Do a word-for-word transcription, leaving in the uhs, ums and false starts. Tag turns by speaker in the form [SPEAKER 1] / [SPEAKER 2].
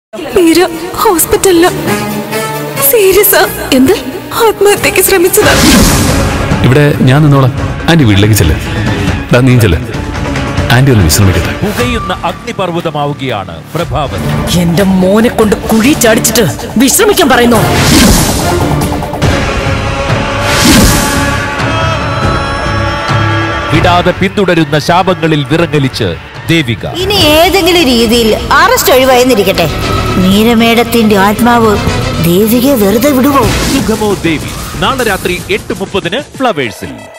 [SPEAKER 1] മീര ഹോസ്പിറ്റലില് സീരിയസാ. എന്ത്? ആത്മഹത്യക്ക് ശ്രമിച്ചതാ.
[SPEAKER 2] ഇവിടെ ഞാൻ നിന്നോളാം. ആന്റി വീട്ടിലേക്ക് ചെല്ല്. നീ ചെല്ല്. ആന്റി ഒന്ന് വിശ്രമിക്കട്ടെ.
[SPEAKER 3] പുകയുന്ന അഗ്നിപർവ്വതമാവുകയാണ് പ്രഭാവതി.
[SPEAKER 4] എന്റെ മോനെ കൊണ്ട് കുഴി ചാടിച്ചിട്ട് വിശ്രമിക്കാൻ പറയുന്നു.
[SPEAKER 3] വിടാതെ പിന്തുടരുന്ന ശാപങ്ങളിൽ വിറങ്ങലിച്ച് ദേവിക.
[SPEAKER 5] ഇനി ഏതെങ്കിലും രീതിയിൽ അറസ്റ്റ് ഒഴിവായെന്നിരിക്കട്ടെ, നീരമേടത്തിന്റെ ആത്മാവ് ദേവികയെ വെറുതെ വിടുവോ?
[SPEAKER 3] സുഖമോ ദേവി നാളെ രാത്രി എട്ട് മുപ്പതിന് ഫ്ലവേഴ്സിൽ.